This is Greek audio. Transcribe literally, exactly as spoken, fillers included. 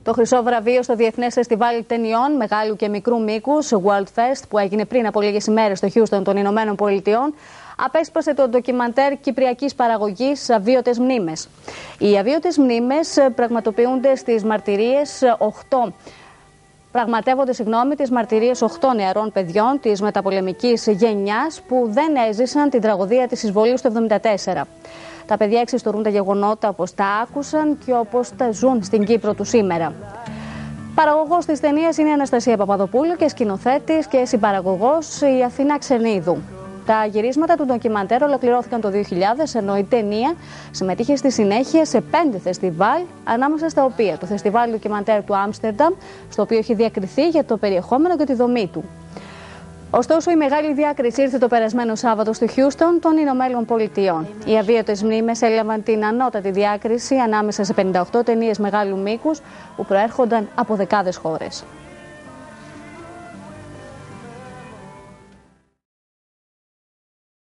Το χρυσό βραβείο στο Διεθνές Φεστιβάλ Ταινιών Μεγάλου και Μικρού Μήκους, World Fest, που έγινε πριν από λίγες ημέρες στο Χιούστον των Ηνωμένων Πολιτειών, απέσπασε το ντοκιμαντέρ κυπριακής παραγωγής Αβίωτες Μνήμες. Οι αβίωτες μνήμες πραγματοποιούνται στις μαρτυρίες οχτώ. Πραγματεύονται συγγνώμη, τις μαρτυρίες οχτώ νεαρών παιδιών της μεταπολεμικής γενιάς που δεν έζησαν την τραγωδία της εισβολής του εβδομήντα τέσσερα. Τα παιδιά εξιστορούν τα γεγονότα όπως τα άκουσαν και όπως τα ζουν στην Κύπρο του σήμερα. Παραγωγός της ταινίας είναι η Αναστασία Παπαδοπούλου και σκηνοθέτης και συμπαραγωγός η Αθηνά Ξενίδου. Τα γυρίσματα του ντοκιμαντέρ ολοκληρώθηκαν το δύο χιλιάδες, ενώ η ταινία συμμετείχε στη συνέχεια σε πέντε φεστιβάλ, ανάμεσα στα οποία το φεστιβάλ ντοκιμαντέρ του Άμστερνταμ, στο οποίο έχει διακριθεί για το περιεχόμενο και τη δομή του. Ωστόσο, η μεγάλη διάκριση ήρθε το περασμένο Σάββατο στο Χιούστον των Ηνωμένων Πολιτειών. Οι αβίωτες μνήμες έλαβαν την ανώτατη διάκριση ανάμεσα σε πενήντα οκτώ ταινίες μεγάλου μήκους που προέρχονταν από δεκάδες χώρες.